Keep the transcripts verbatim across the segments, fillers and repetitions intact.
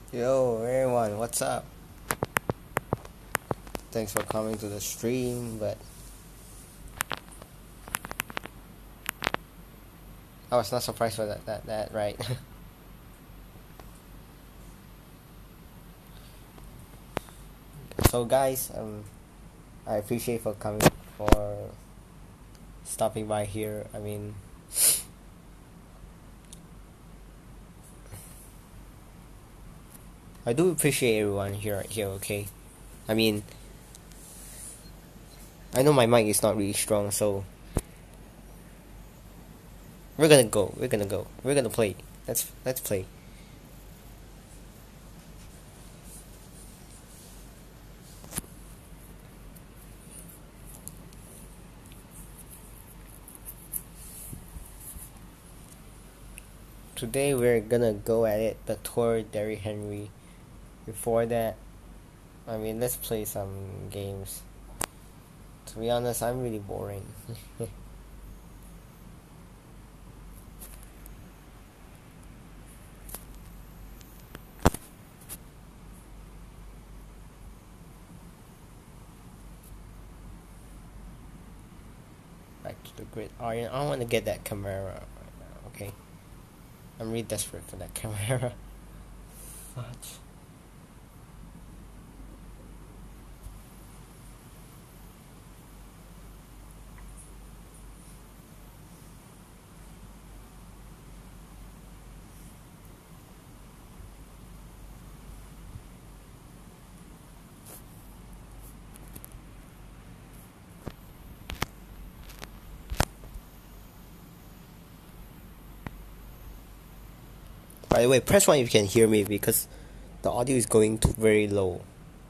Yo, everyone, what's up? Thanks for coming to the stream, but I was not surprised for that, that, that right? So, guys, um, I appreciate for coming, for stopping by here. I mean, I do appreciate everyone here, here, okay? I mean, I know my mic is not really strong, so we're gonna go, we're gonna go, we're gonna play. Let's, let's play. Today we're gonna go at it, the Tour Derrick Henry. Before that, I mean, let's play some games. To be honest, I'm really boring. Back to the grid. Oh, yeah, I want to get that Camara right now, okay? I'm really desperate for that Camara. Fudge. By the way, press one if you can hear me because the audio is going to very low.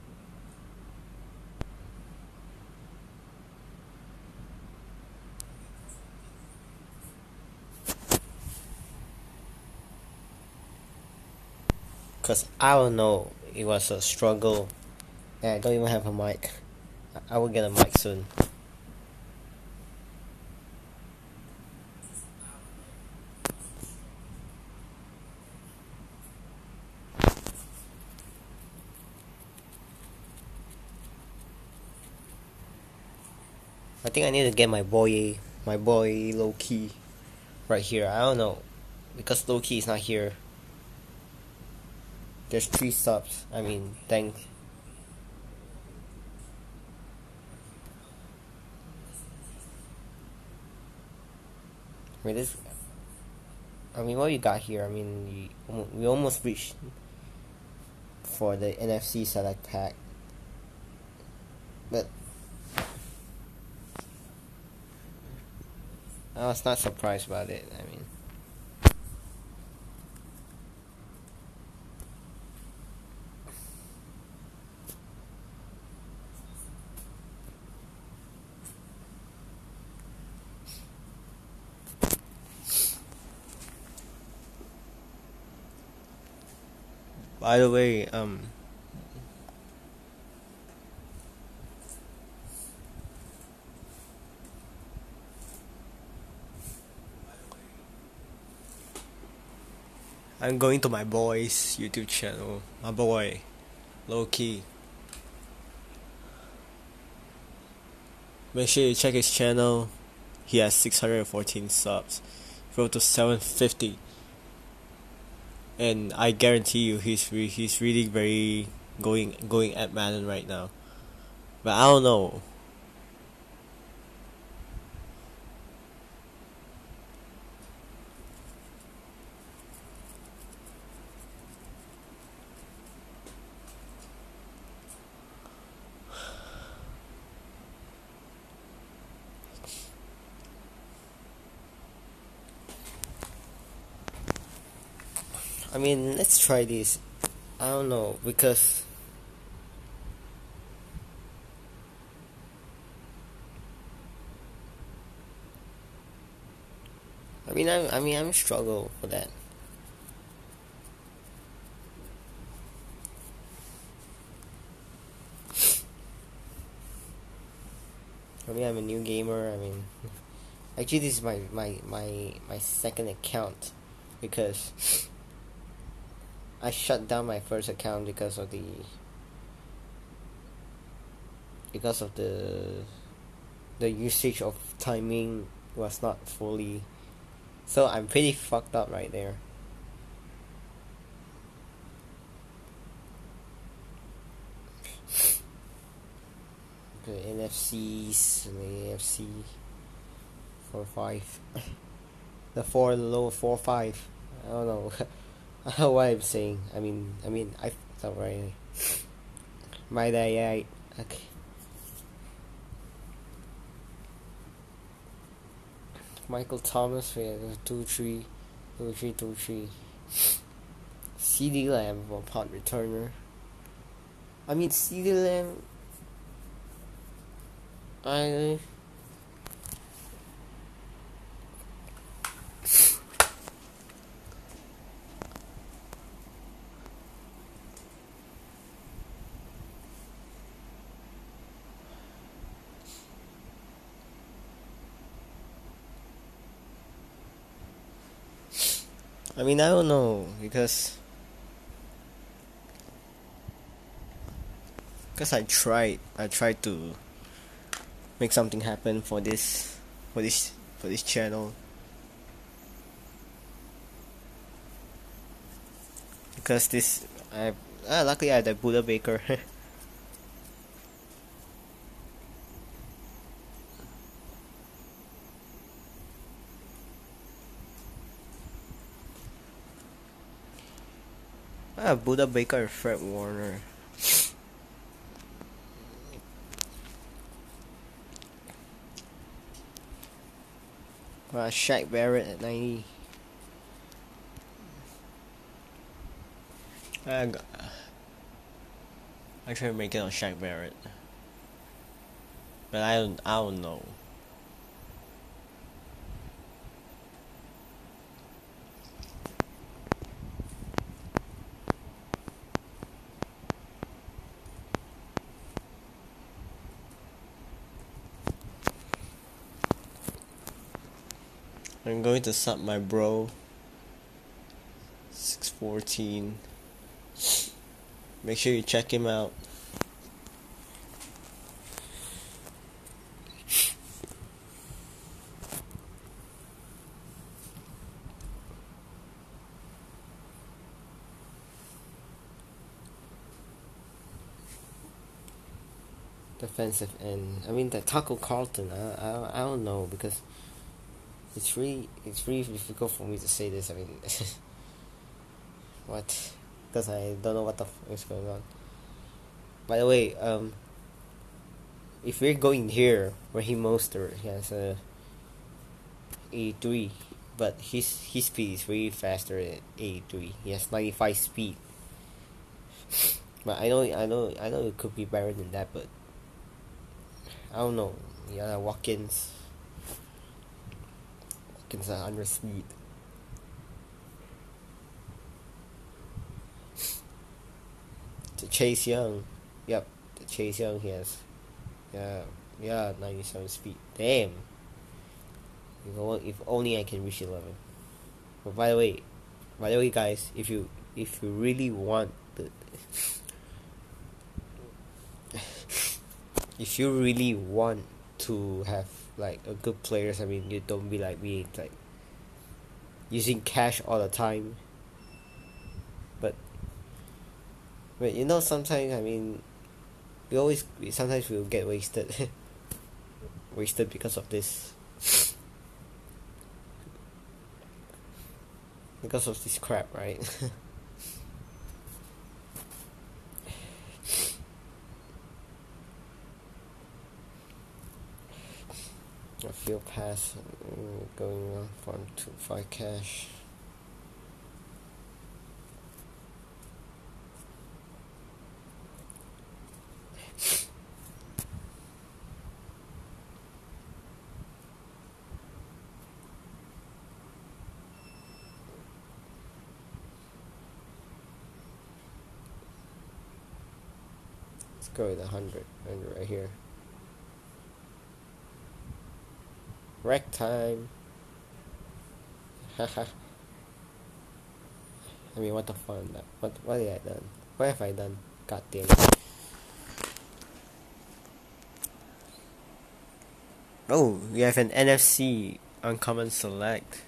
Cause I don't know, it was a struggle, and I don't even have a mic. I will get a mic soon. I think I need to get my boy, my boy Low-Key right here. I don't know, because Low-Key is not here. There's three subs. I mean, thank. I mean, this. I mean, what you got here? I mean, we, we almost reached for the N F C Select Pack, but I was not surprised about it. I mean, by the way, um, I'm going to my boy's YouTube channel. My boy, Low-Key. Make sure you check his channel. He has six hundred fourteen subs. Go to seven fifty. And I guarantee you, he's re- he's really very going going at Madden right now. But I don't know. I mean, let's try this. I don't know because I mean I I mean I'm struggle for that. I mean I'm a new gamer. I mean, actually this is my my my my second account because I shut down my first account because of the because of the the usage of timing was not fully, so I'm pretty fucked up right there. Okay, N F Cs, the N F C four five, the four low four five. I don't know. I don't know what I'm saying. I mean, I mean, I thought right. My day, I okay. Michael Thomas, yeah, two three, two three, two three. CeeDee Lamb for punt returner. I mean, CeeDee Lamb. I. I mean, I don't know because because I tried, I tried to make something happen for this, for this, for this channel. Because this, I ah, luckily I had a Buddha Baker. ah, Buddha Baker, Fred Warner. Uh, Shaq Barrett at ninety. I got, I try to make it on Shaq Barrett, but I don't, I don't know. I'm going to sub my bro. six fourteen. Make sure you check him out. Defensive end. I mean, the Taco Carlton. I, I I don't know because it's really it's really difficult for me to say this. I mean, what? Because I don't know what the fuck is going on. By the way, um, if we're going here, Raheem Mostert, he has a eighty-three, but his his speed is way faster than eighty-three. He has ninety-five speed. But I know I know I know it could be better than that, but I don't know. Yeah, Watkins. Watkins are under speed. To Chase Young. Yep, the Chase Young he has. Yeah, yeah, ninety-seven speed. Damn. If only, if only I can reach eleven. But by the way, by the way, guys, if you if you really want the, if you really want to have like a good players, I mean, you don't be like me, like using cash all the time. But but you know, sometimes I mean, we always we, sometimes we'll get wasted, wasted because of this. Because of this crap, right? A field pass going on from two five cash. Let's go with a hundred, hundred right here. Wreck time. I mean, what the fuck? What what did I done? What have I done? God damn it. Oh, we have an N F C Uncommon Select.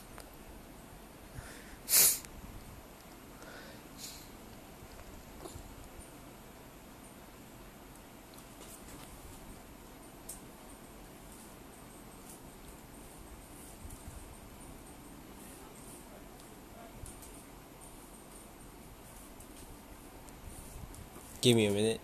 Give me a minute.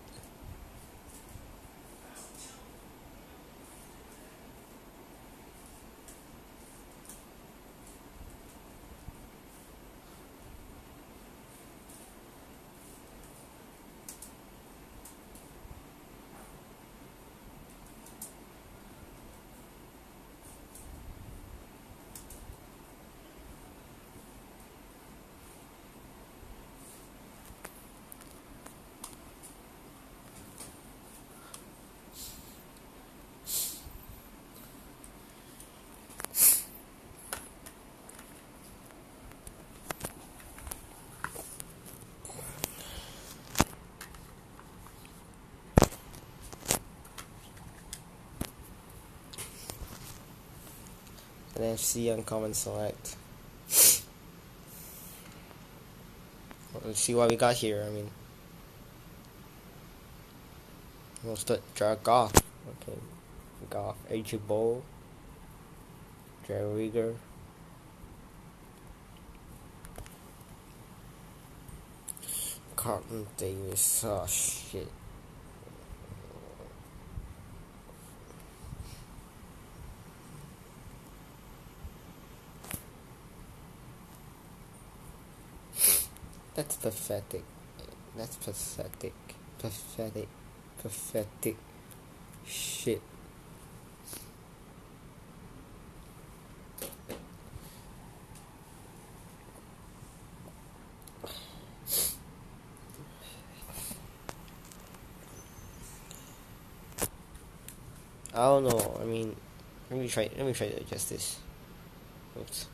N F C Uncommon Select. Let's see what we got here. I mean, we'll start draw Goff. Okay, Goff, A J Bowl, Jerry Rieger, Carlton Davis. Oh shit. That's pathetic. That's pathetic. Pathetic. Pathetic. Shit. I don't know. I mean, let me try. Let me try to adjust this. Oops.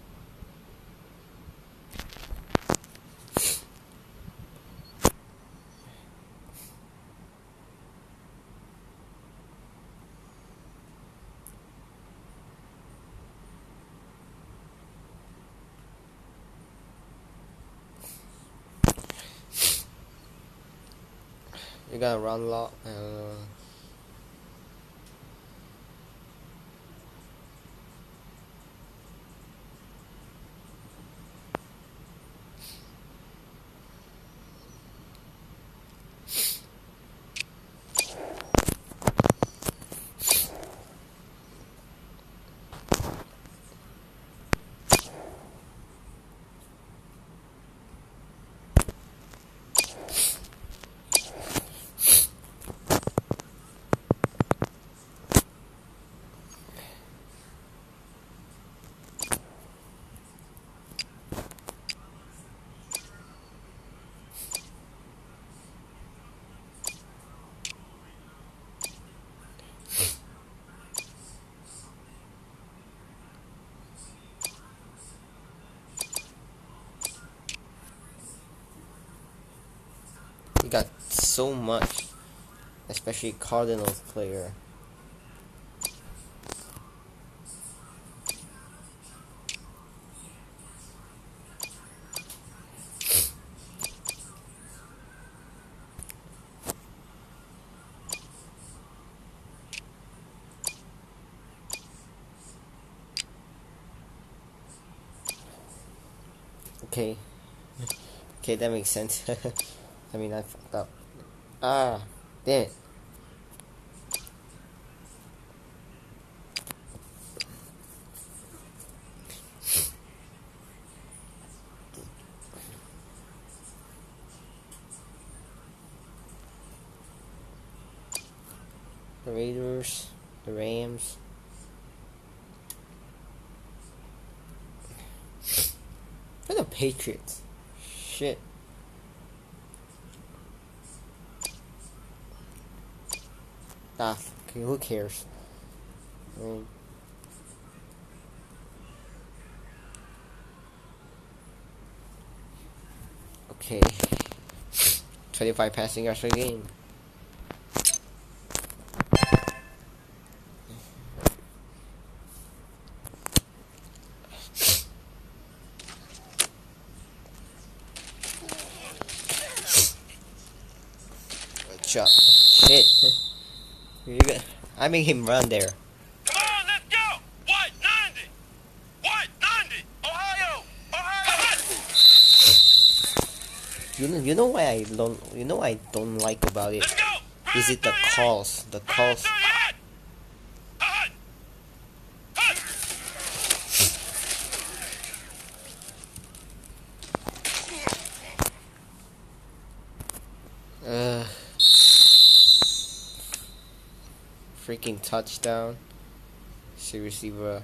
You gotta run lot. Uh, you got so much, especially Cardinals player. Okay. Okay, that makes sense. I mean, I fucked up. Ah, damn it. The Raiders, the Rams. And the Patriots. Shit. Ah, okay, who cares? I mean, Okay. twenty-five passing yards per game. Good job. Shit. You got, I make him run there. Come on, let's go! White ninety! White ninety! Ohio! Ohio! You know, you know why I don't, you know what I don't like about it? Let's go! Is it the calls? The calls. Hut! Hut! Hut! Uh, freaking touchdown. Seriously, bro.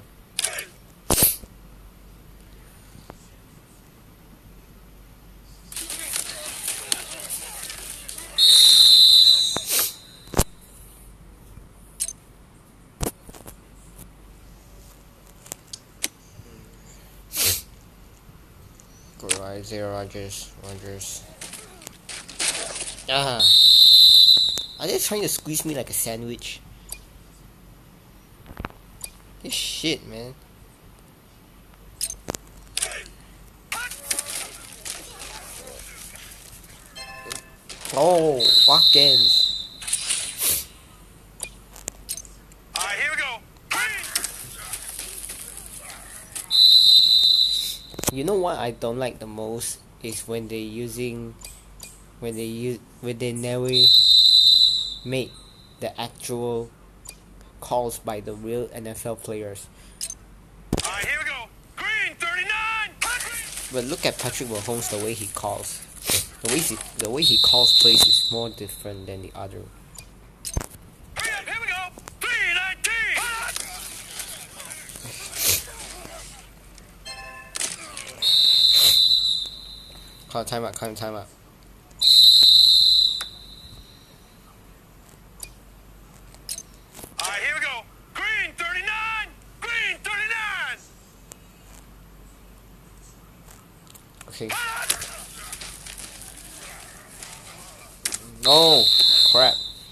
Go right, zero Rogers, Rogers. Ah, are they trying to squeeze me like a sandwich? This shit, man. Oh, Watkins. Alright, here we go. Green! You know what I don't like the most is when they using, when they use, when they never make the actual calls by the real N F L players. Alright, here we go. Green thirty-nine! But look at Patrick Mahomes, the way he calls. The way he, the way he calls plays is more different than the other. Hurry up, here we go. three nineteen! Call timeout, call timeout. Alright, here we go. Green thirty-nine! Green thirty-nine! Okay. Oh, crap.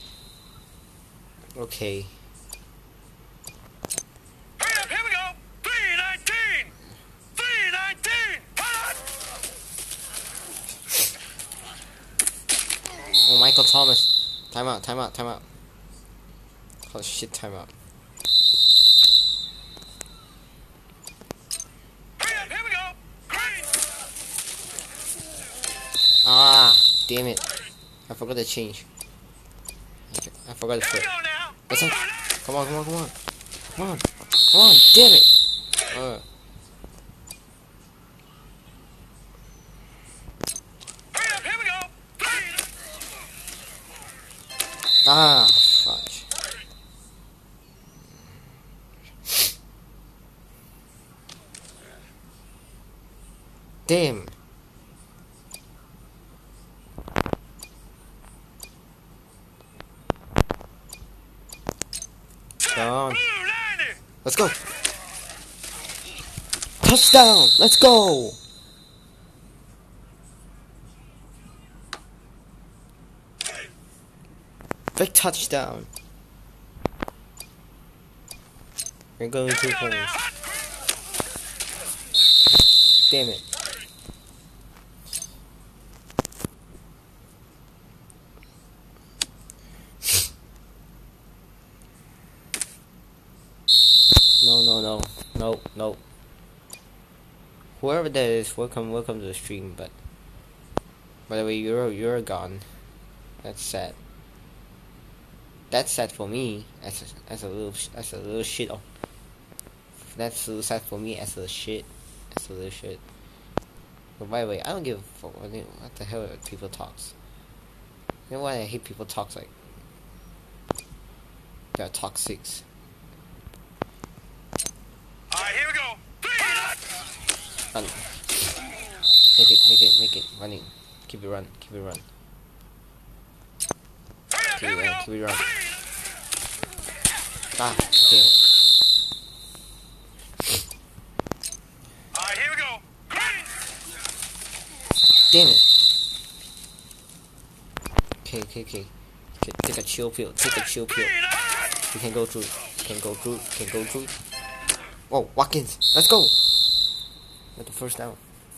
Okay. Hurry up, here we go. three nineteen! three nineteen! Oh, Michael Thomas. Timeout, timeout, timeout. Oh shit, timeout. Hurry up, here we go. Green! Ah, damn it. I forgot to change. I forgot to Here we flip. go now. That's it. Come on, come on, come on. Come on. Come on, damn it. Uh, Hurry up, here we go. Green! ah, fudge. Damn. Down. Blue ninety! Let's go. Touchdown. Let's go. Big touchdown. We're going Here two we go now. points. Damn it. No, no, no, no, no. Whoever that is, welcome, welcome to the stream. But by the way, you're you're gone. That's sad. That's sad for me as a, as a little as a little shit. Oh, that's so sad for me as a shit, as a little shit. But by the way, I don't give a fuck. What the what the hell are people talks? You know why I hate people talks like? They're toxics. Alright, here we go. Three Run. Make it, make it, make it. Running. Keep it run. Keep it run. Hurry up, Keep here it we run. go. Keep it run. Green! Ah, damn it. Alright, here we go. Green! Damn it. okay, okay. Okay, take a chill pill. Take a chill pill. We can go through. Can go through. Can go through. Oh, Watkins. Let's go. Get the first down.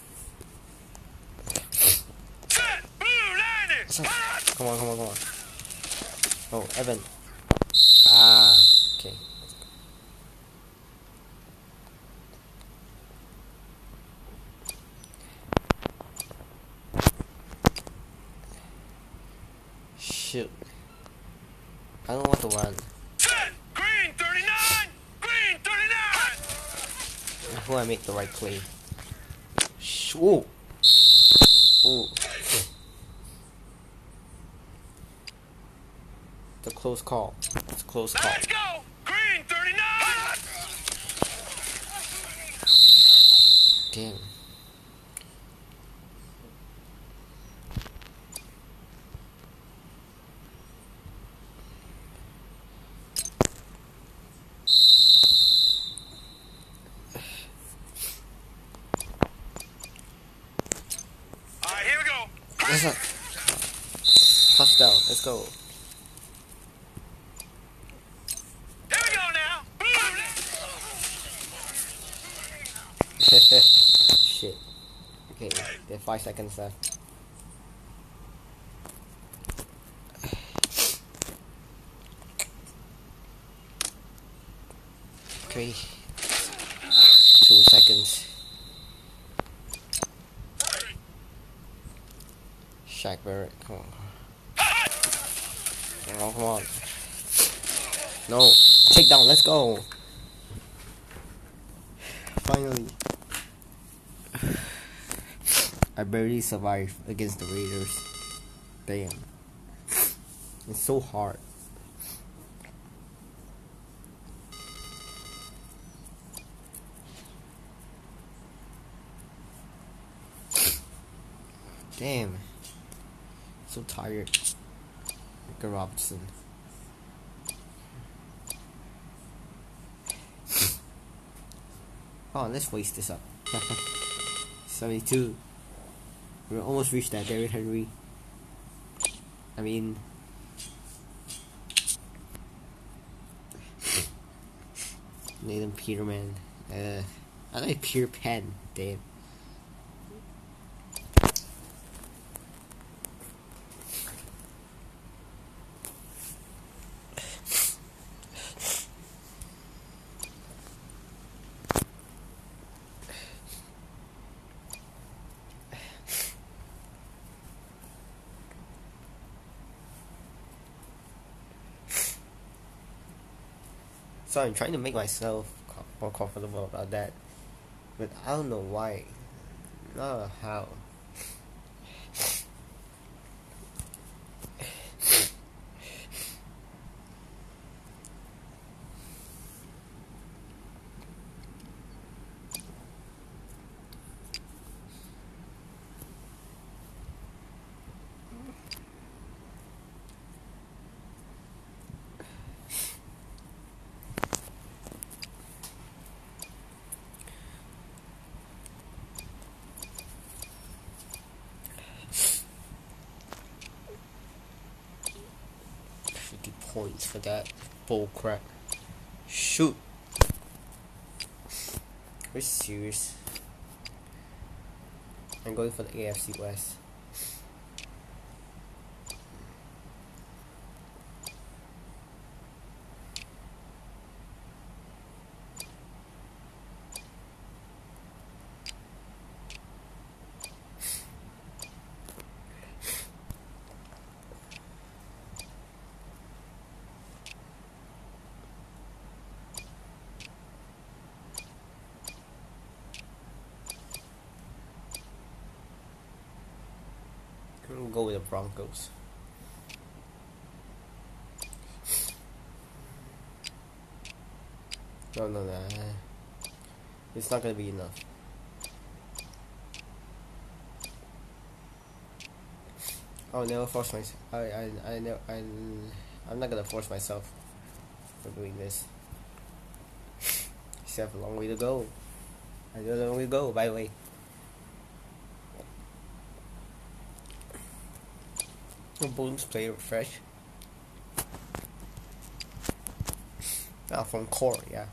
Come on, come on, come on. Oh, Evan. Ah, okay. Shoot. I don't want to run. Green thirty-nine! Green thirty-nine! I hope I make the right play. Ooh. Ooh. It's a close call. It's a close call. Let's go! Green thirty-nine! Damn. Alright, here we go. Let's not. Touchdown. Let's go. Here we go now. Shit. Okay, there's five seconds left. Okay. Two seconds. Shaq Barrett, come on. Come on, come on. No. Take down, let's go. Finally. I barely survived against the Raiders. Damn. It's so hard. Damn. So tired. Micah Robinson. Oh, let's waste this up. seventy-two. We almost reached that. Derrick Henry. I mean, Nathan Peterman. Uh, I like Peter Pan. Damn. So I'm trying to make myself more comfortable about that, but I don't know why. I don't know how. fifty points for that bull crap. Shoot. Are you serious? I'm going for the A F C West. We'll go with the Broncos. No, no, no. It's not gonna be enough. I'll never force myself. I, I, I, never, I, I'm not gonna force myself for doing this. Still have a long way to go. I don't know where long way to go, by the way. The Bulls play fresh. Ah, from core, yeah.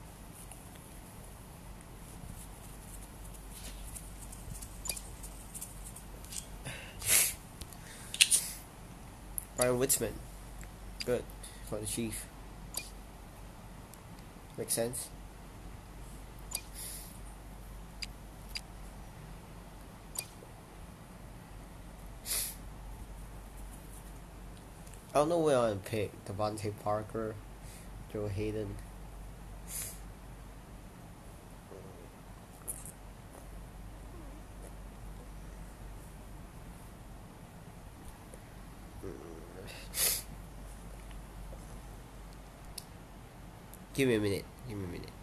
Brian Witzman, good for the Chief. Makes sense. I don't know where I want to pick. Devontae Parker, Joe Hayden. Give me a minute. Give me a minute.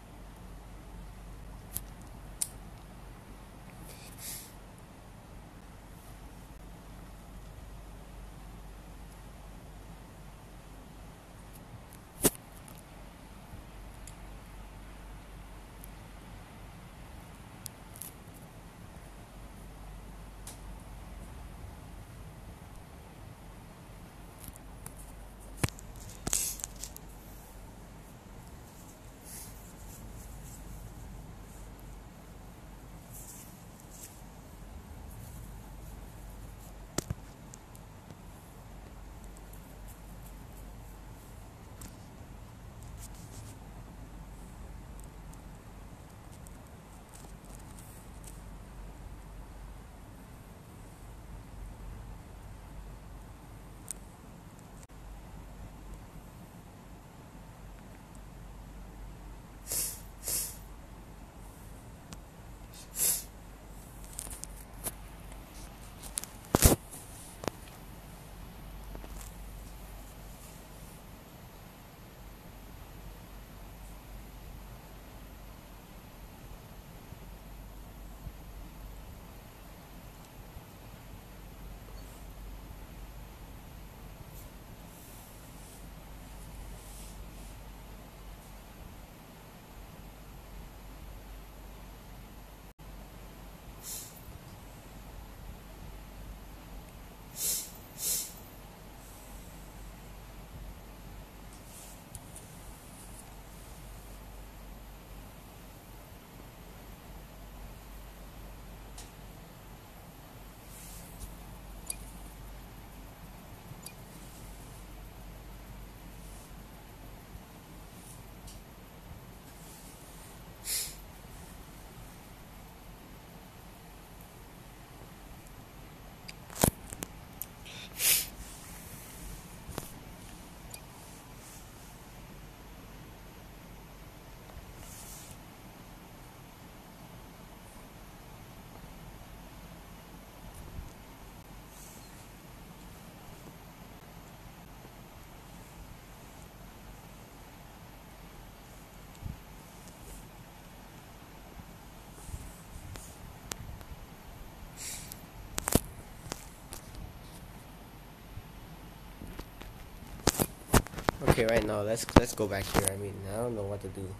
Okay, right now let's let's go back here. I mean, I don't know what to do.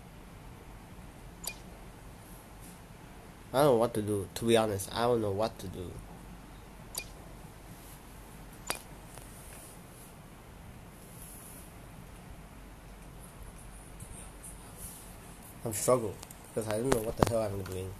I don't know what to do. To be honest, I don't know what to do. I'm struggling because I don't know what the hell I'm doing.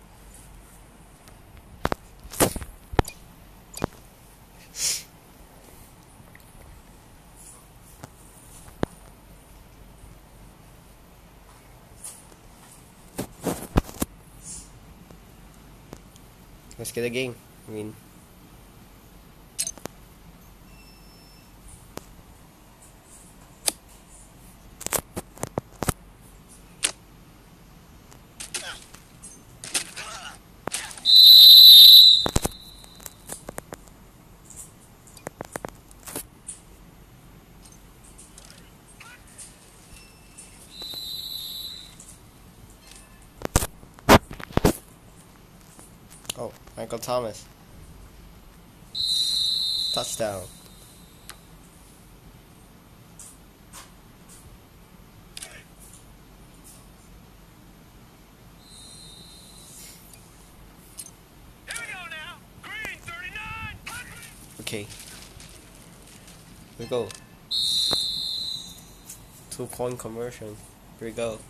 Let's get a game. I mean, oh, Michael Thomas. Touchdown. Here we go now. Green thirty-nine. Okay. we go. Two point conversion. Here we go.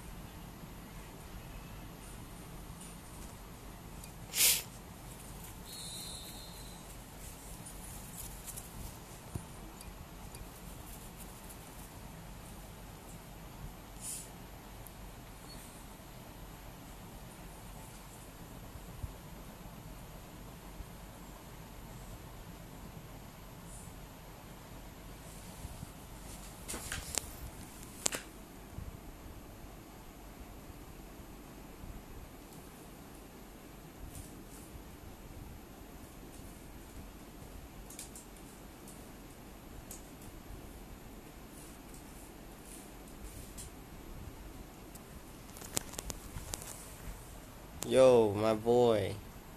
Yo, my boy.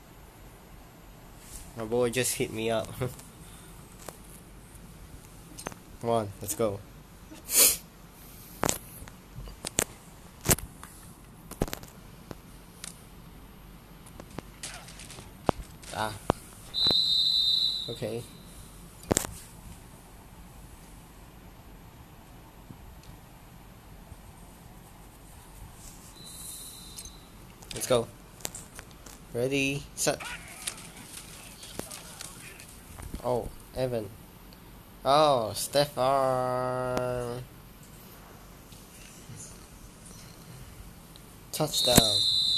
My boy just hit me up. Come on, let's go. Ah. Okay. Let's go. Ready, set. Oh, Evan. Oh, Stefan. Touchdown.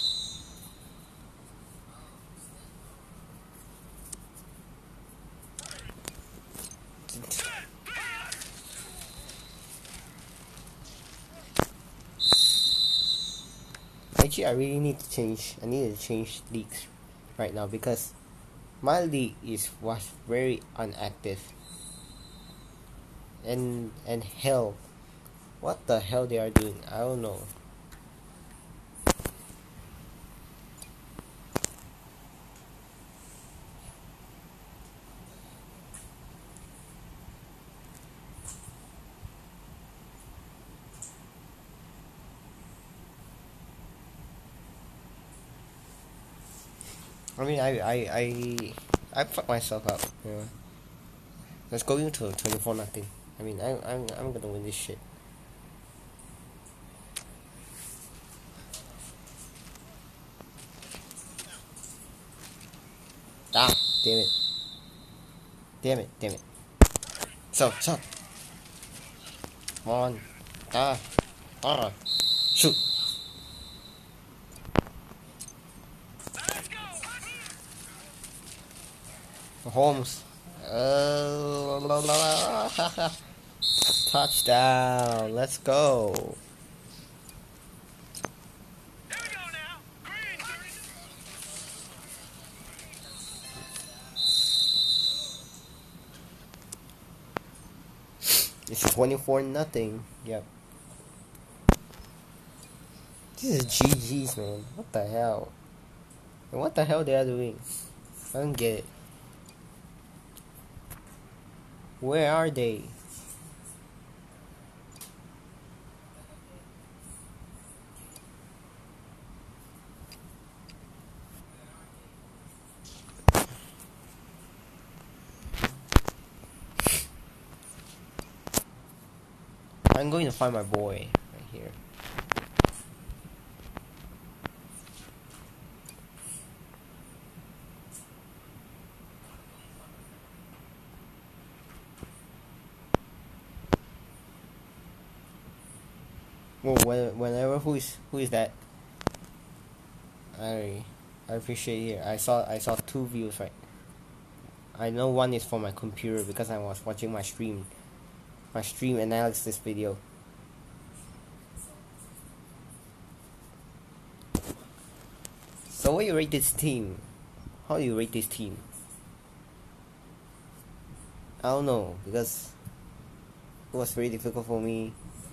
Actually, I really need to change. I need to change leagues right now because my league is was very inactive. And and hell, what the hell they are doing? I don't know. I mean, I I I I fucked myself up. You know. Let's go into twenty-four nothing. I mean, I I'm I'm gonna win this shit. Ah, damn it. Damn it, damn it. So, so. Come on. Ah, ah. Shoot. Holmes. Uh, la, la, la. Touchdown. Let's go. Here we go now. Green, green. It's twenty-four nothing. Yep. This is G G's, man. What the hell? And what the hell they are doing? I don't get it. Where are they? I'm going to find my boy right here. Well, when, whenever who is who is that? I I appreciate it. I saw I saw two views, right. I know one is for my computer because I was watching my stream, my stream analysis video. So what do you rate this team? How do you rate this team? I don't know because it was very difficult for me.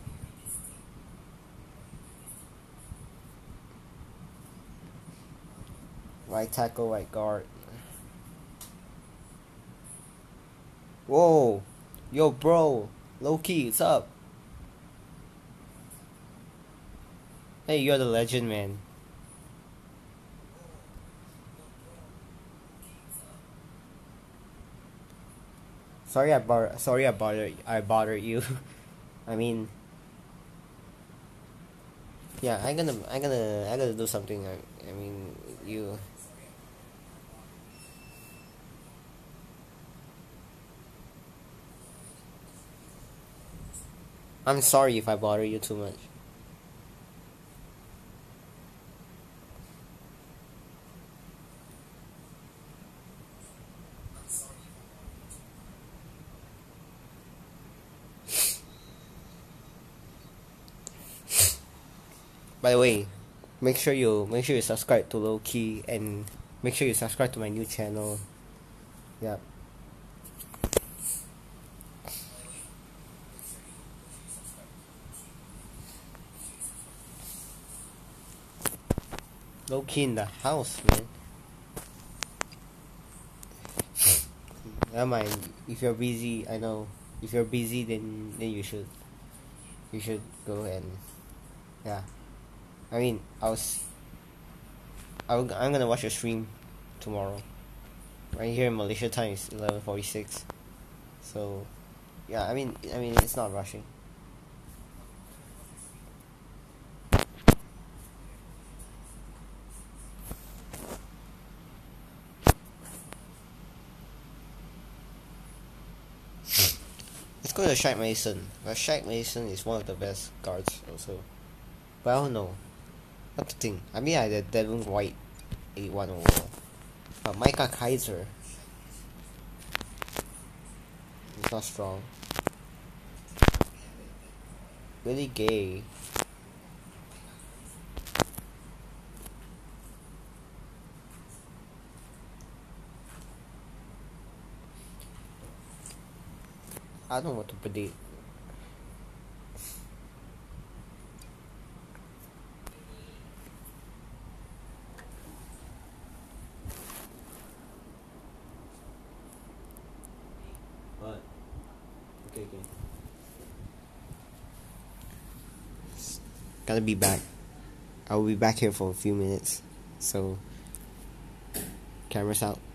Right tackle, right guard. Whoa, yo, bro, low key, what's up? Hey, you're the legend, man. Sorry I bother. Sorry I bother. I bother you. I mean, yeah. I gonna. I gonna. I gonna do something. I, I mean, you. I'm sorry if I bother you too much. By the way, make sure you make sure you subscribe to Low Key and make sure you subscribe to my new channel. Yeah. Low Key in the house, man. Never mind. If you're busy, I know. If you're busy, then then you should you should go and yeah. I mean, I was I will, I'm gonna watch your stream tomorrow. Right here in Malaysia time is eleven forty six. So yeah, I mean I mean it's not rushing. Let's go to Shaq Mason. But Shaq Mason is one of the best guards also. But I don't know. What to think? I mean I had Devin White eighty-one overall. But Micah Kaiser is not strong. Really gay. I don't know what to predict. What? Okay, okay. Gotta be back. I will be back here for a few minutes. So, cameras out.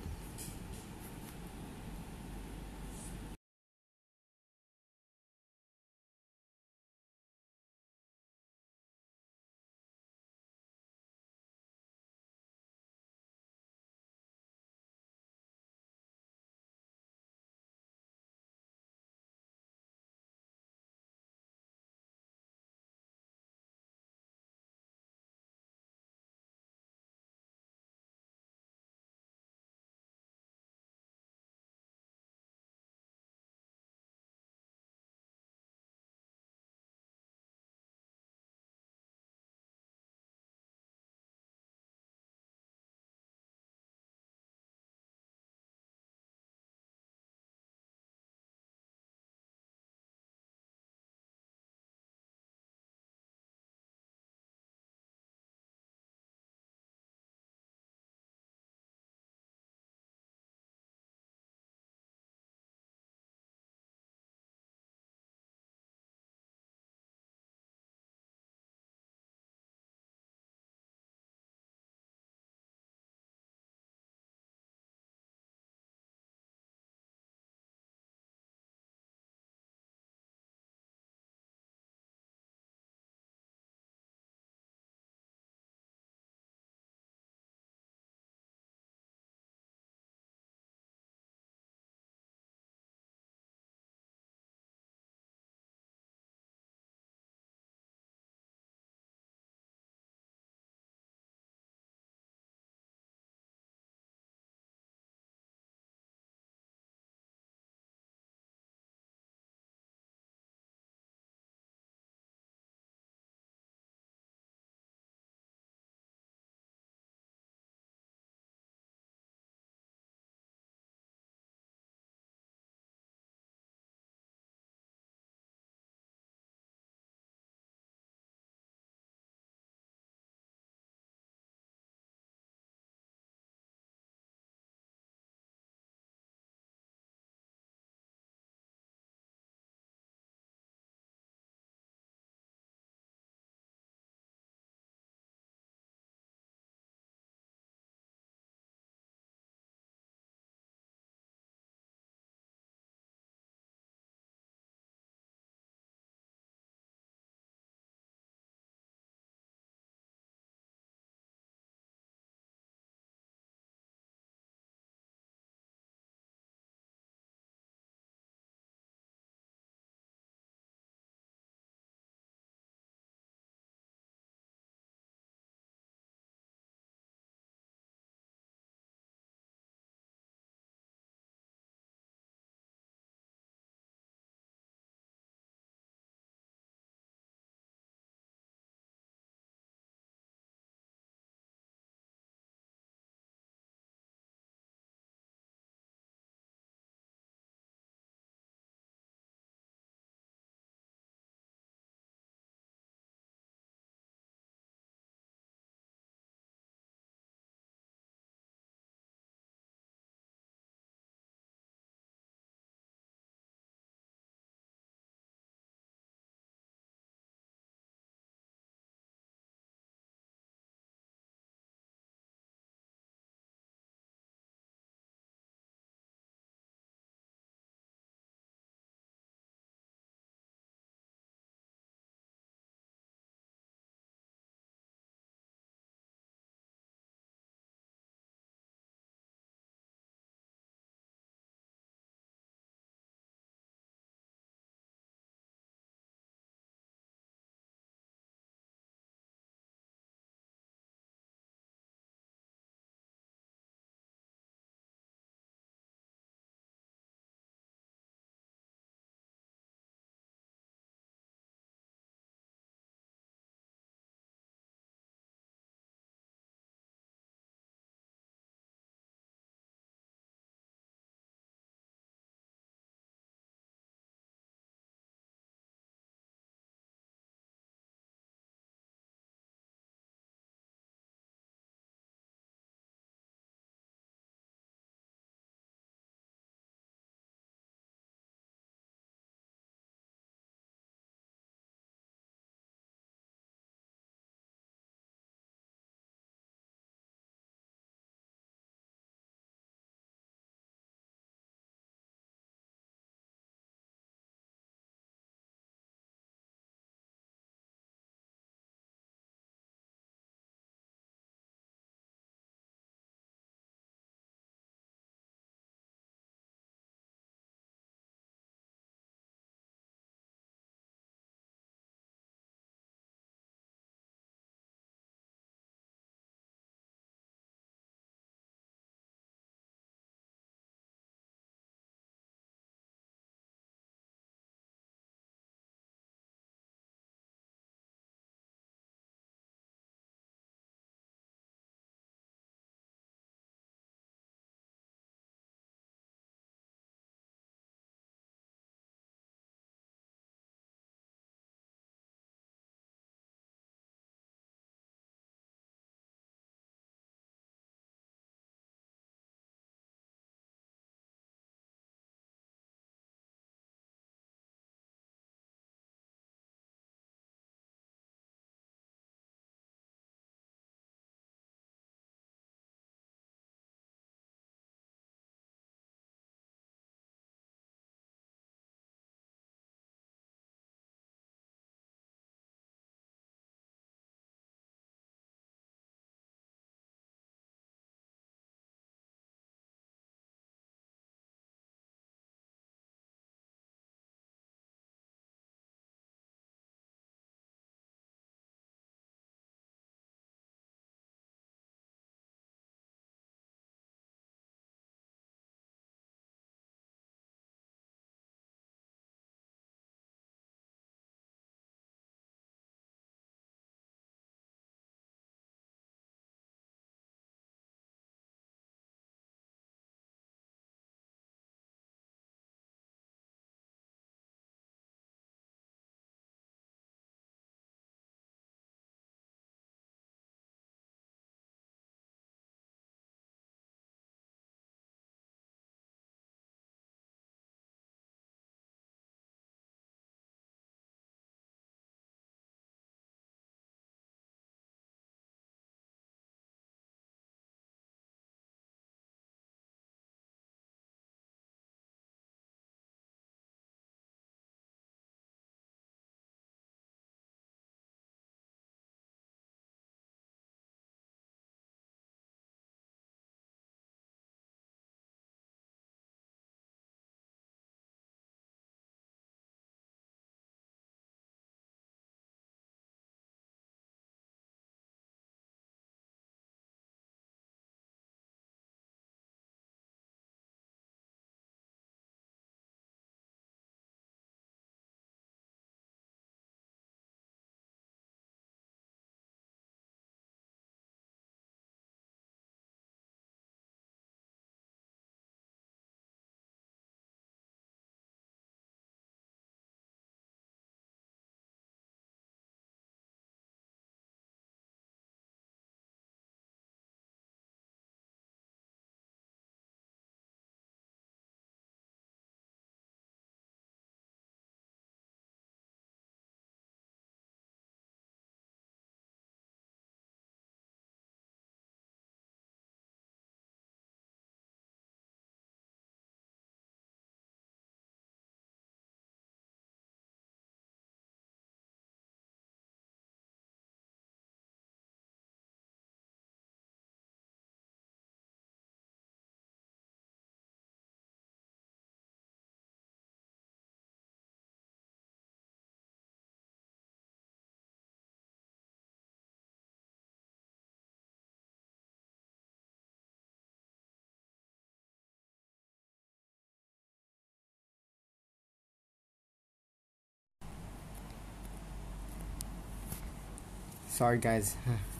Sorry guys.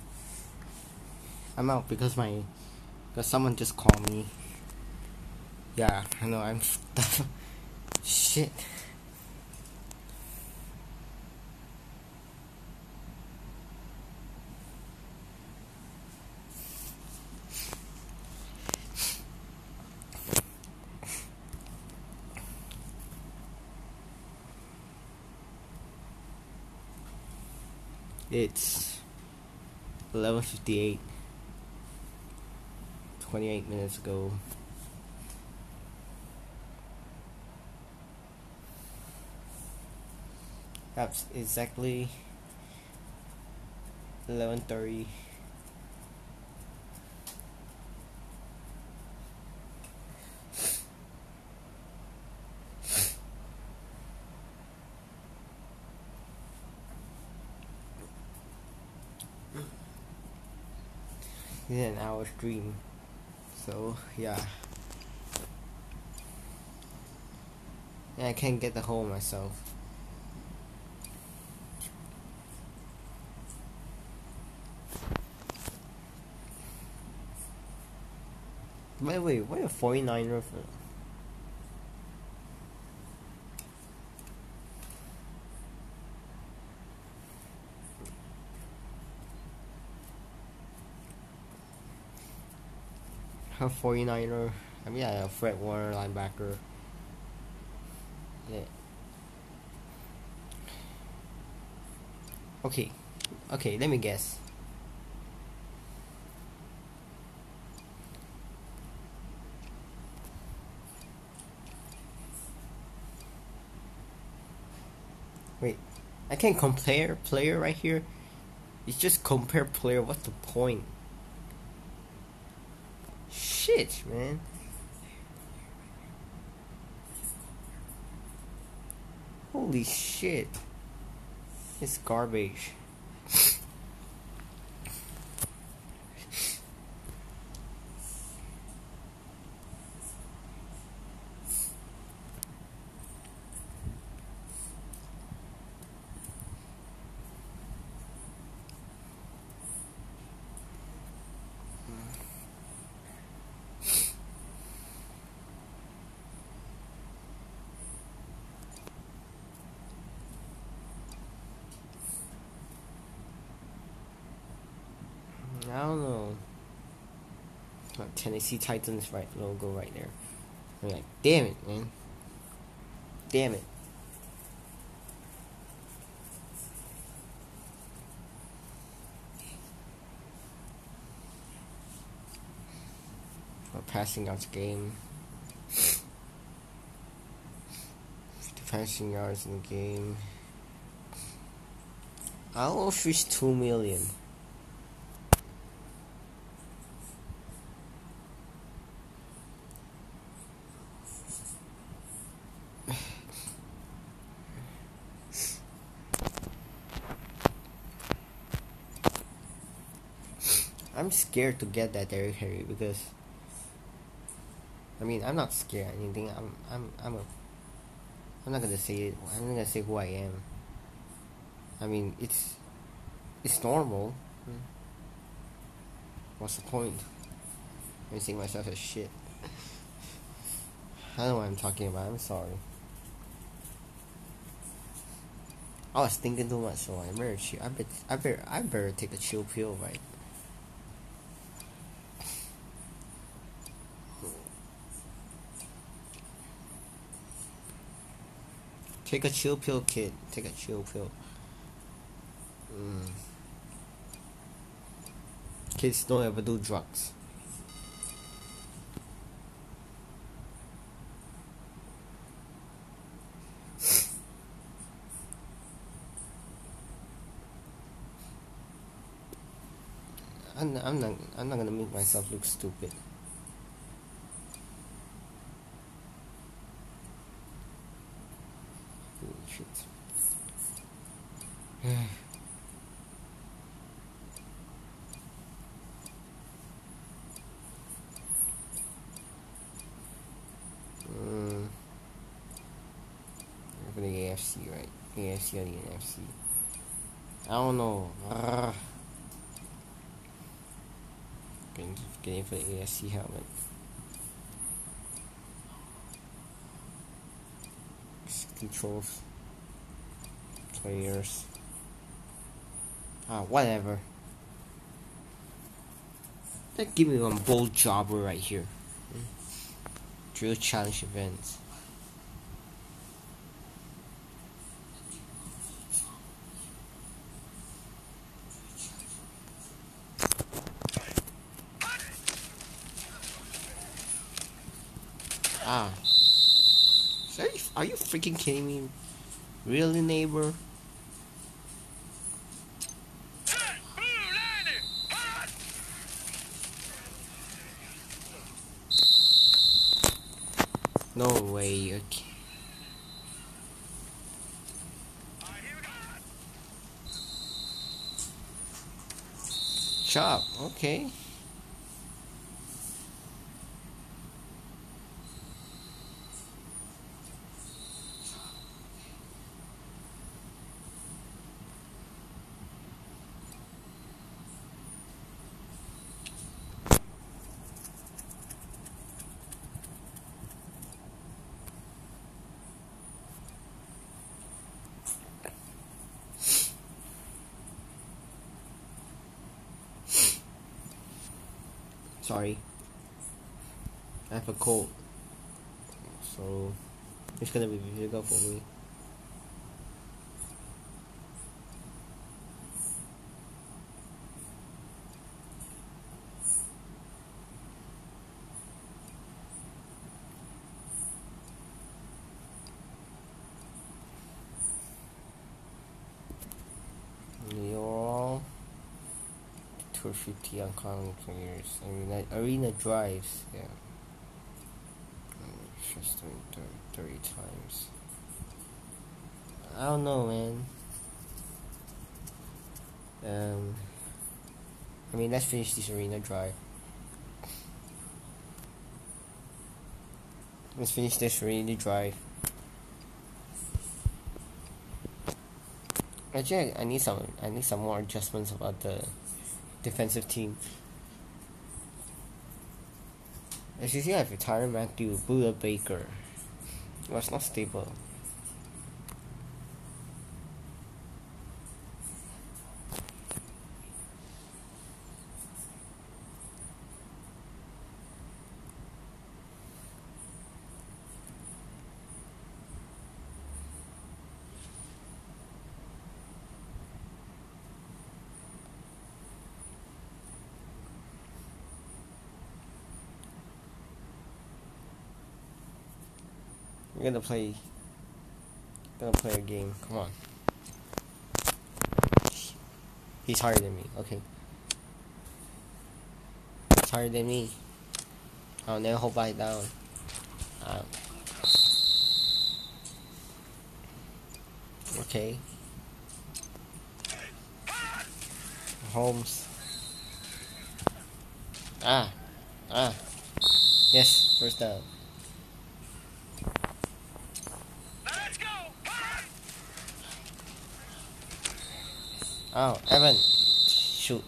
I'm out because my because someone just called me. Yeah, I know I'm shit. It's eleven fifty-eight. twenty-eight minutes ago. That's exactly eleven thirty. It's an hour stream. So yeah. Yeah, I can't get the hole myself. Wait, wait, what a forty-niner for? A forty-niner. I mean, yeah, a Fred Warner linebacker. Yeah. Okay, okay, let me guess. Wait, I can compare player right here. It's just compare player. What's the point? Shit, man. Holy shit. It's garbage. I don't know. Like Tennessee Titans right logo right there. I'm like, damn it, man. Damn it. A passing yards game. fifty passing yards in the game. I don't know if it's two million. I'm scared to get that Derrick Henry because I mean I'm not scared of anything. I'm I'm I'm a I'm not gonna say it. I'm not gonna say who I am. I mean it's it's normal. What's the point? I'm seeing myself as shit. I don't know what I'm talking about. I'm sorry. I was thinking too much, so I better chill. I bet I better I better take a chill pill, right? Take a chill pill, kid. Take a chill pill. Mm. Kids don't ever do drugs. I'm, I'm not I'm not gonna make myself look stupid. Shit. mm. For the A F C, right? A F C or the N F C. I don't know. Uh, getting, getting for the A S C helmet. Controls. Players. Ah, whatever. Let's give me one bold jobber right here. Hmm. Drill challenge events. Ah. Are you, are you freaking kidding me? Really, neighbor? No way, okay. Chop, okay. Sorry. I have a cold. So it's gonna be difficult for me. You're two fifty uncommon players. Arena arena drives, yeah. Just doing thirty, thirty times. I don't know, man. Um, I mean, let's finish this arena drive. Let's finish this arena drive. Actually, I need some. I need some more adjustments about the defensive team. As you see, I've retired Matthew Buddha Baker. It was not stable. We're gonna play. Gonna play a game. Come on. He's higher than me. Okay. He's higher than me. I'll never hold back down. Um, okay. Holmes. Ah. Ah. Yes. First down. Oh, Evan. Shoot.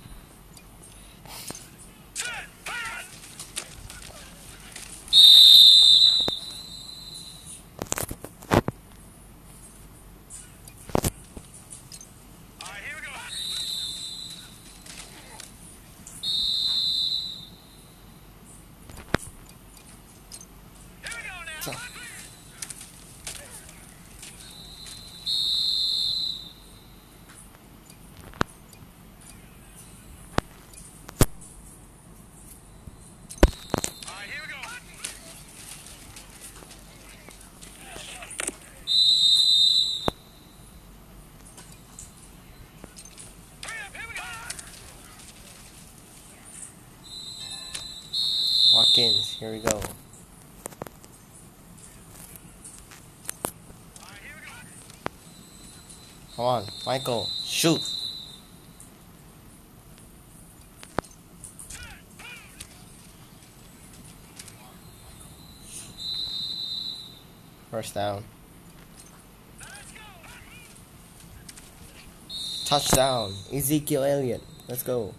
So. Watkins, here we go. Come on, Michael, shoot! First down. Touchdown, Ezekiel Elliott. Let's go.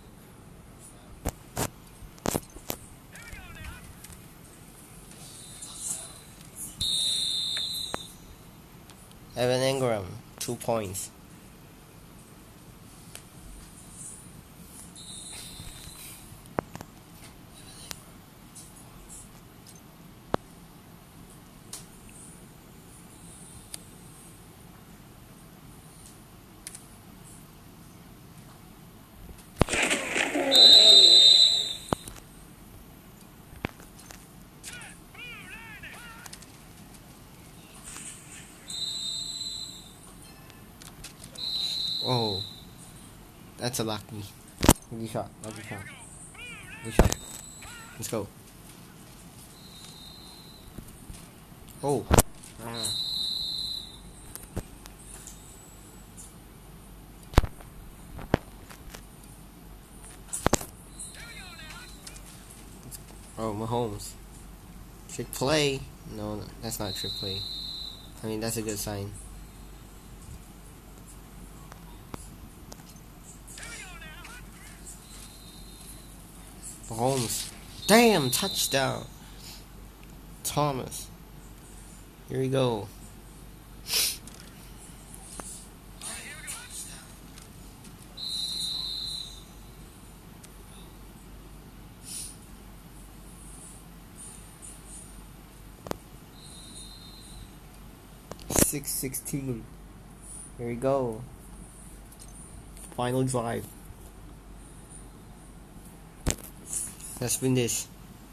Evan Ingram, two points. Oh, that's a lucky, lucky shot, lucky shot, lucky shot. Let's go. Oh, ah. Oh, Mahomes. Trick play? No, no, that's not trick play. I mean, that's a good sign. Mahomes. Damn, touchdown. Thomas. Here we go. six sixteen. Here we go. Final drive. Let's win this.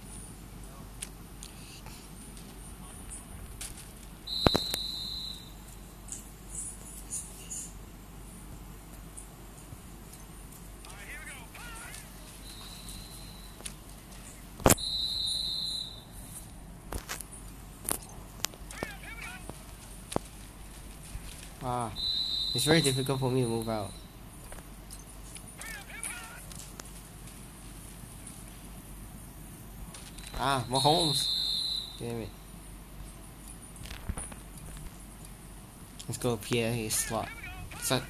Ah, it's very difficult for me to move out. Ah, Mahomes. Damn it. Let's go P A slot. Set.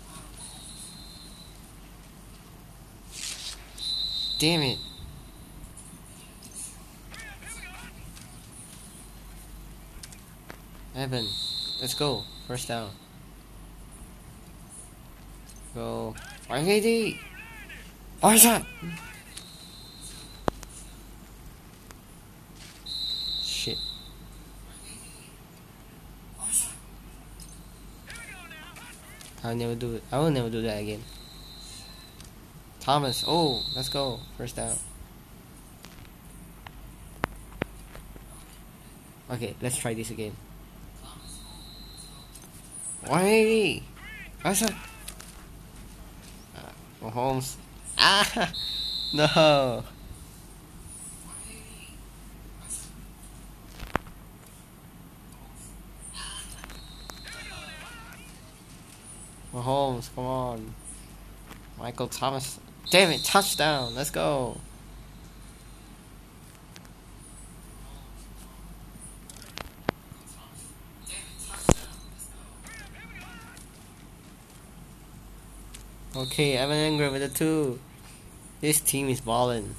Damn it. Evan. Let's go. First down. Go. R K D. Oh, shot. Shit. I'll never do it. I will never do that again. Thomas. Oh, let's go. First down. Okay, let's try this again. one eighty. What's up? Uh, Mahomes. Ah! No! Mahomes, come on. Michael Thomas. Damn it, touchdown. Let's go. Okay, Evan Ingram with the two. This team is balling.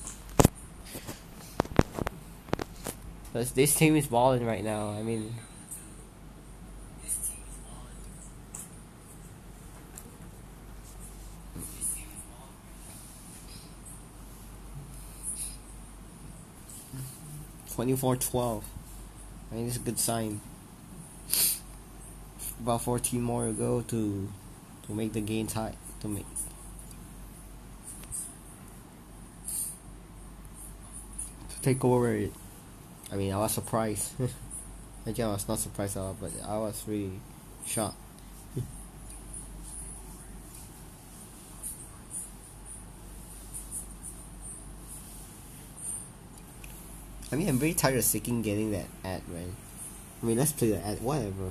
But this team is balling right now. I mean, twenty-four twelve. I mean, it's a good sign. About fourteen more to go to to make the game tight. To make to take over it. I mean, I was surprised. Again, I was not surprised at all, but I was really shocked. I mean, I'm very tired of seeking getting that ad, man. I mean, let's play the ad, whatever.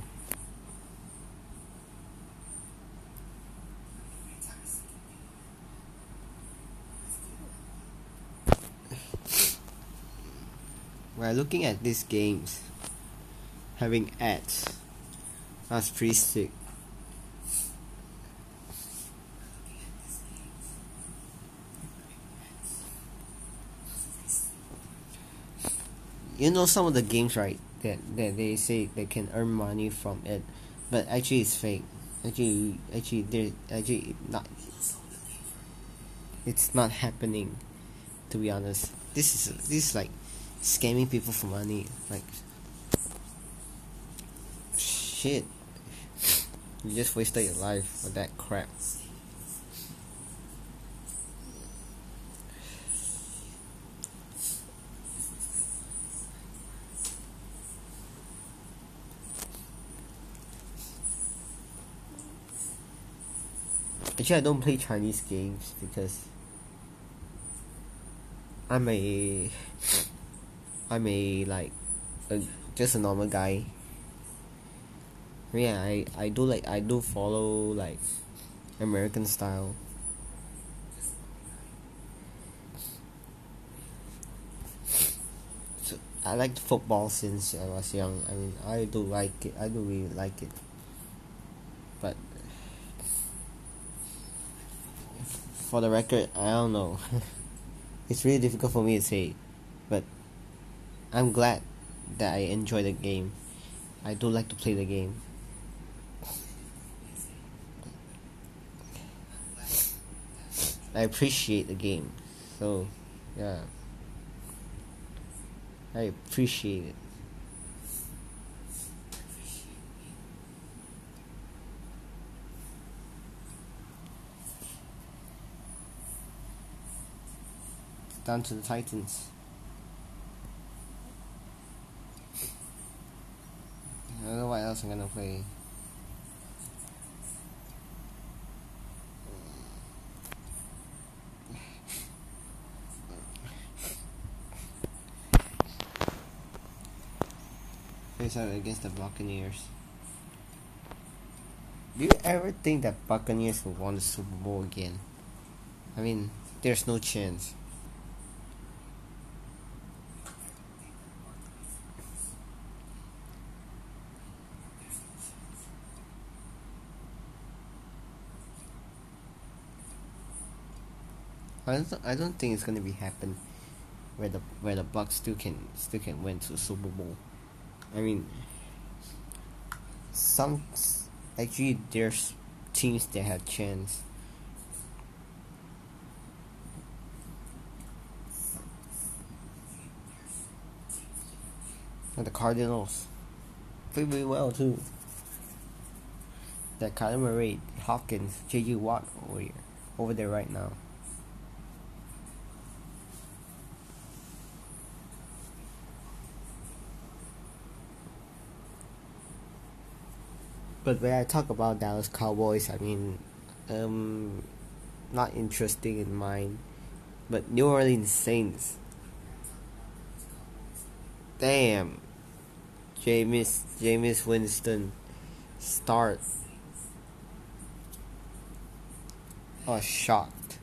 We're looking at these games having ads. That's pretty sick. you know some of the games, right? That that they say they can earn money from it, but actually it's fake. Actually, actually, there actually not. It's not happening. To be honest, this is this is like scamming people for money. Like shit, you just wasted your life for that crap. Actually, I don't play Chinese games because I'm a I'm a like a, just a normal guy. Yeah, I I do like I do follow like American style. So I liked football since I was young. I mean, I do like it. I do really like it. But for the record, I don't know. It's really difficult for me to say, but I'm glad that I enjoy the game. I do like to play the game. I appreciate the game. So, yeah. I appreciate it. Down to the Titans. I don't know what else I'm gonna play. Face out against the Buccaneers. Do you ever think that Buccaneers will win the Super Bowl again? I mean, there's no chance. I don't. I don't think it's gonna be happen where the where the Bucks still can still can win to Super Bowl. I mean, some actually there's teams that have chance. Like the Cardinals play really well too. That Kyler Murray, Hopkins, J J Watt over here, over there right now. But when I talk about Dallas Cowboys, I mean, um, not interesting in mind. But New Orleans Saints, damn, Jameis Jameis Winston, start. Oh, shocked.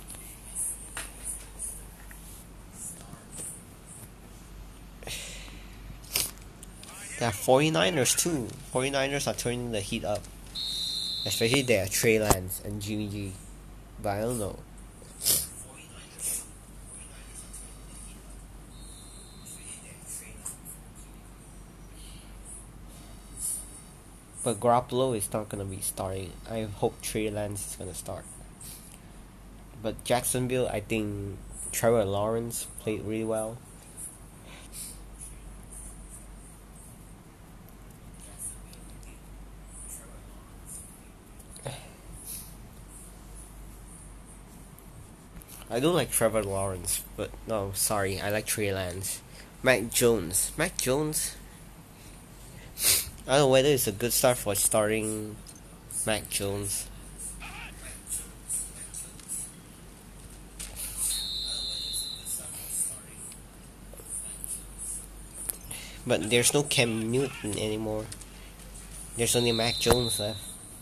Yeah, 49ers too. 49ers are turning the heat up. Especially their Trey Lance and Jimmy G. But I don't know. But Garoppolo is not gonna be starting. I hope Trey Lance is gonna start. But Jacksonville, I think Trevor Lawrence played really well. I don't like Trevor Lawrence, but no, sorry, I like Trey Lance. Mac Jones. Mac Jones? I don't know whether it's a good start for starting Mac Jones. But there's no Cam Newton anymore. There's only Mac Jones left.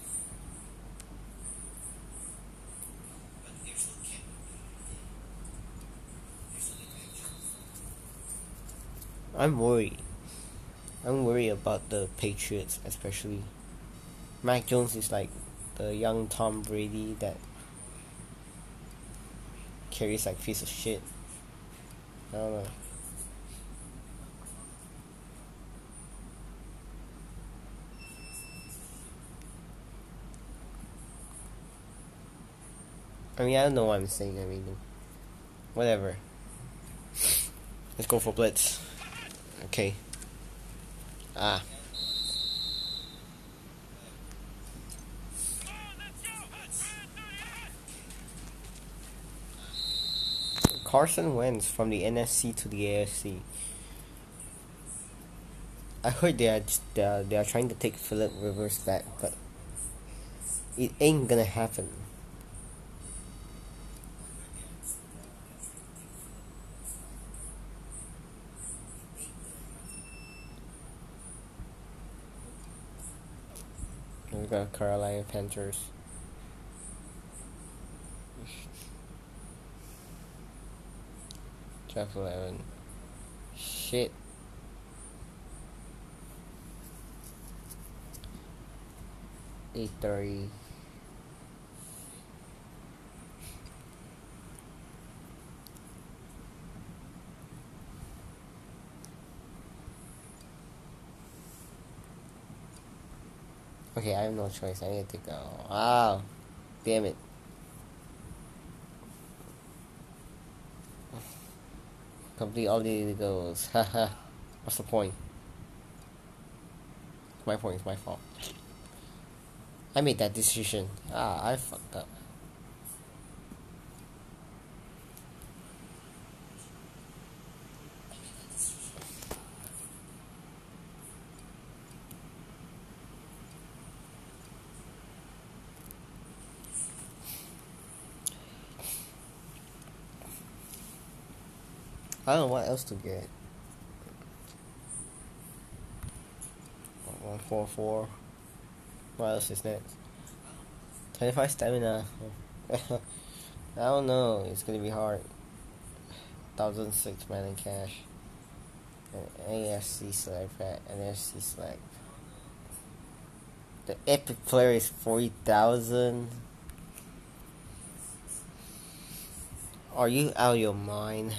I'm worried. I'm worried about the Patriots, especially. Mac Jones is like the young Tom Brady that carries like piece of shit. I don't know. I mean, I don't know what I'm saying. I mean, whatever. Let's go for blitz. Okay. Ah. Carson Wentz from the N F C to the A F C. I heard they are they are, they are trying to take Philip Rivers back, but it ain't gonna happen. We got Carolina Panthers. Draft eleven. Shit. eight thirty. Okay, I have no choice. I need to go. Wow. Damn it. Complete all the goals. Haha. What's the point? It's my point. It's my fault. I made that decision. Ah, I fucked up. I don't know what else to get. one four four. What else is next? twenty-five stamina. I don't know. It's gonna be hard. one thousand six man in cash. An A F C select pack. An N F C select. The epic player is forty thousand. Are you out of your mind?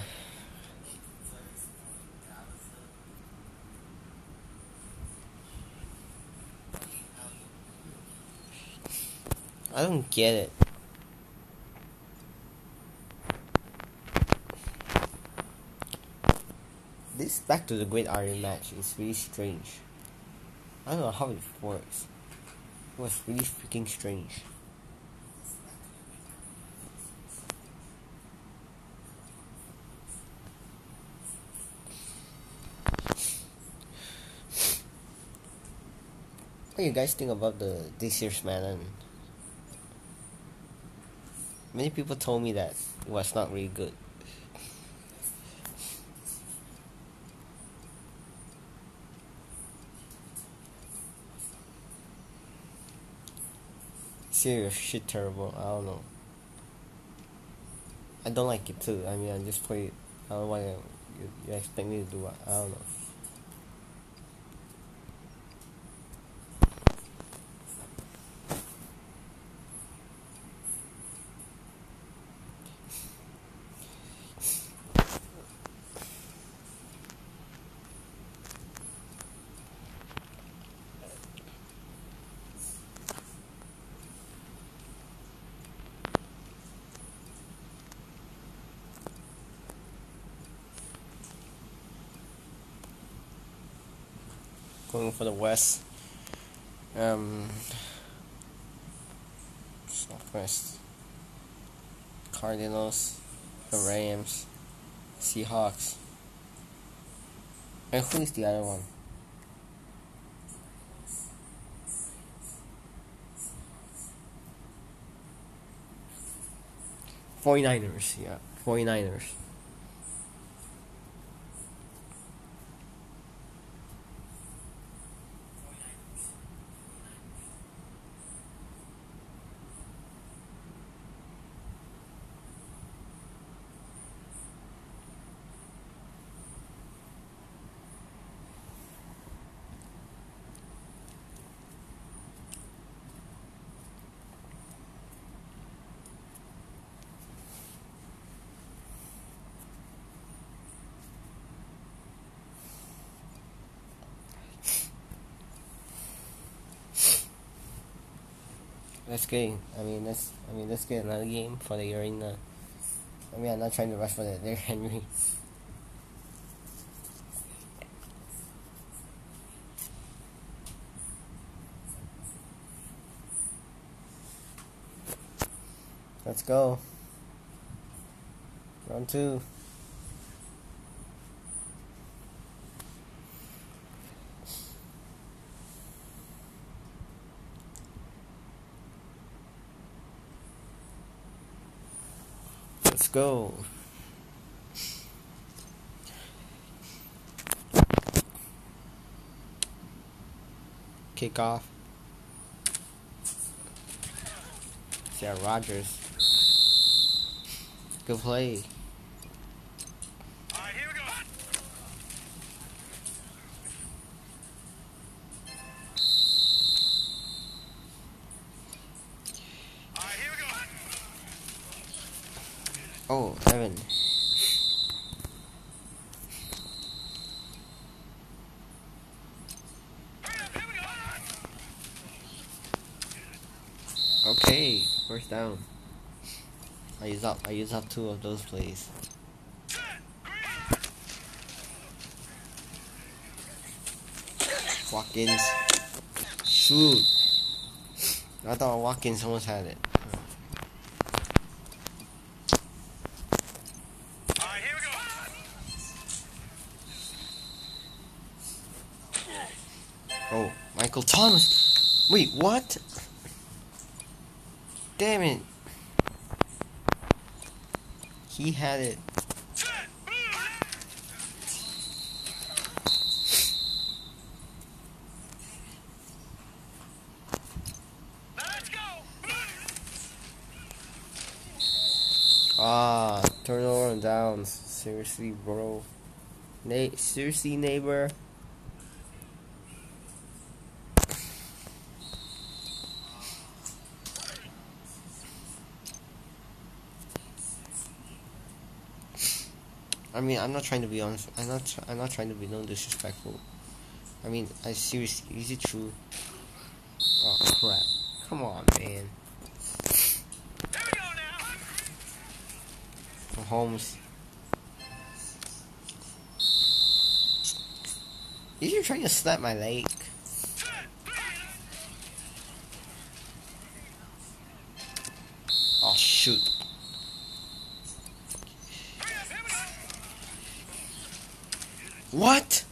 I don't get it. This Back to the Great Iron match is really strange. I don't know how it works. It was really freaking strange. What do you guys think about the this year's Madden? Many people told me that it was not really good. Serious shit terrible. I don't know. I don't like it too. I mean, I just play it. I don't know why you, you expect me to do it. I don't know. Going for the West. Um, Southwest. Cardinals, the Rams, Seahawks. And who is the other one? forty-niners, yeah. forty-niners. let's get. I mean, let's. I mean, let's get another game for the arena. I mean, I'm not trying to rush for the Derrick Henry. Let's go. Round two. Let's go. Kickoff. Yeah, Rodgers. Good play. Alright, here we go. Alright, here we go. Oh, Evan. Hurry up, here we go. Okay, first down. I use up. I use up two of those plays. Watkins. Shoot. I thought Watkins almost had it. Alright, here we go. Oh, Michael Thomas. Wait, what? Damn it. He had it. Let's go. Ah, turnover and downs. Seriously, bro. Na- seriously, neighbor. I mean, I'm not trying to be honest. I'm not. Tr- I'm not trying to be no disrespectful. I mean, I seriously. Is it true? Oh crap! Come on, man. Here we go now. Mahomes. You're trying to slap my leg. Oh shoot! Hurry up, here we go. What?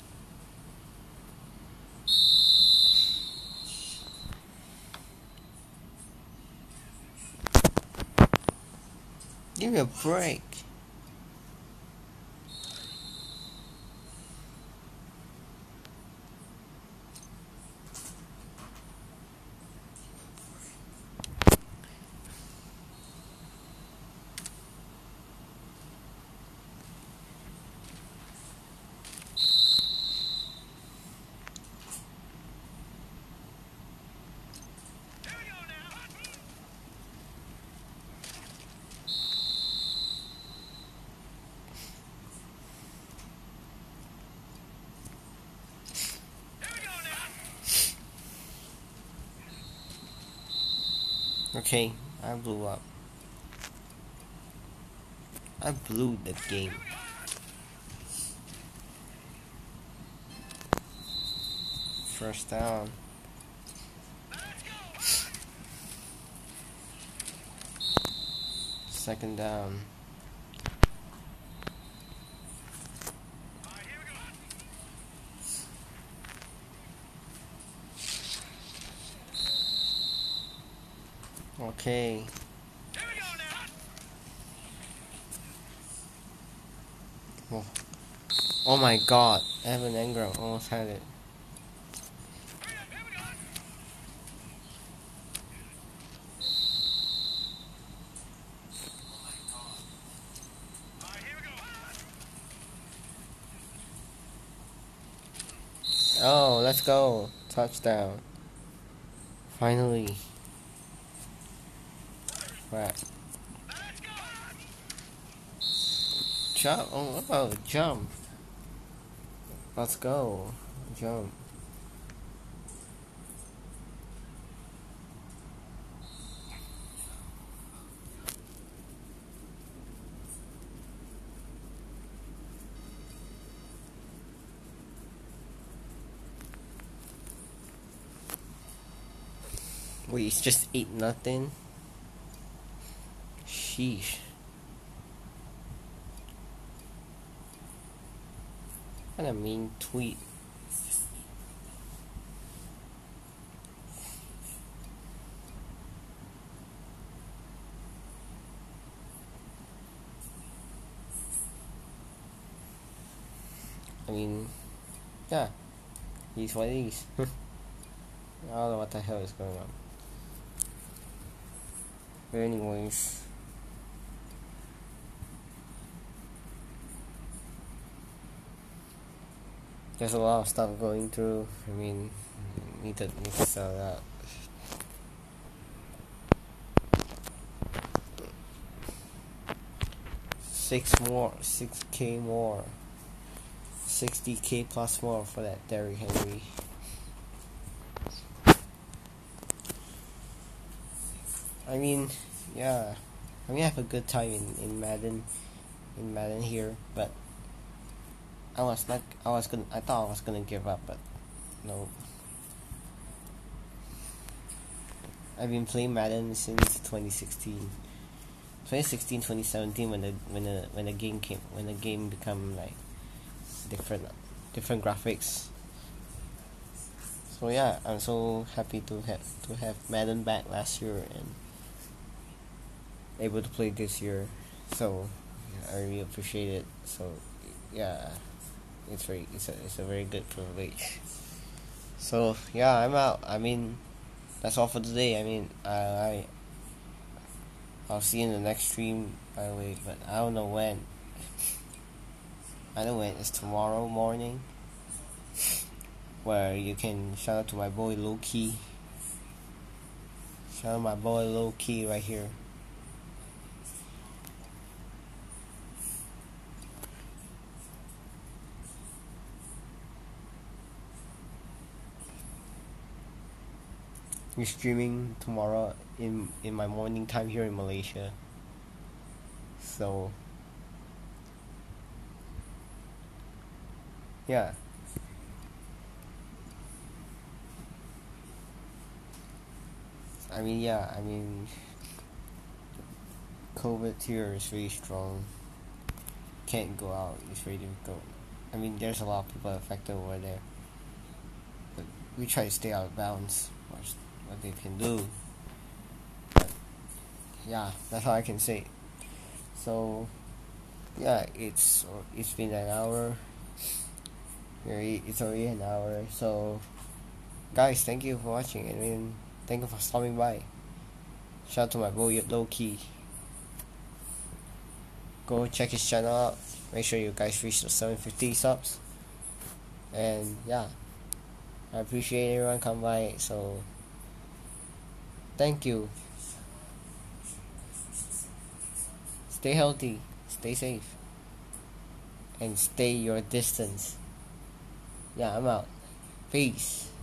Give me a break. Here we go now. Here we go now. Okay, I blew up. I blew the game. First down. Let's go. Second down. Alright, here we go. Okay. Here we go now. Oh. Oh my god. Evan Engram almost had it. Hurry up, here we go. Alright, here we go. Oh, let's go. Touchdown. Finally. Right. Let's go. Jump. Oh, what about jump? Let's go. Jump. Wait, it's just eight nothing. Sheesh. What a mean tweet. I mean, yeah, he's what he is. I don't know what the hell is going on. But anyways, there's a lot of stuff going through. I mean, need to need to sell it out. Six more, six k more, sixty k plus more for that Derrick Henry. I mean, yeah, I mean I have a good time in, in Madden, in Madden here, but I was not, I was gonna, I thought I was gonna give up, but no. I've been playing Madden since twenty sixteen. twenty sixteen, twenty seventeen when the when the when the game came when the game become like different different graphics. So yeah, I'm so happy to have to have Madden back last year and able to play this year. So yeah, I really appreciate it. So yeah, it's very it's a it's a very good privilege. So yeah, I'm out. I mean, that's all for today. I mean, I, I I'll see you in the next stream, by the way, but I don't know when. I know when. It's tomorrow morning, where you can shout out to my boy Low-Key. Shout out my boy Low-Key right here. We're streaming tomorrow in in my morning time here in Malaysia. So yeah. I mean yeah, I mean COVID here is really strong. Can't go out, it's very difficult. I mean there's a lot of people affected over there. But we try to stay out of bounds. Watch what they can do. But yeah, that's all I can say. So yeah, it's it's been an hour. It's already an hour. So guys, thank you for watching. I mean, thank you for stopping by. Shout out to my boy Low-Key. Go check his channel out. Make sure you guys reach the seven fifty subs. And yeah, I appreciate everyone come by. So thank you. Stay healthy, stay safe, and stay your distance. Yeah, I'm out. Peace.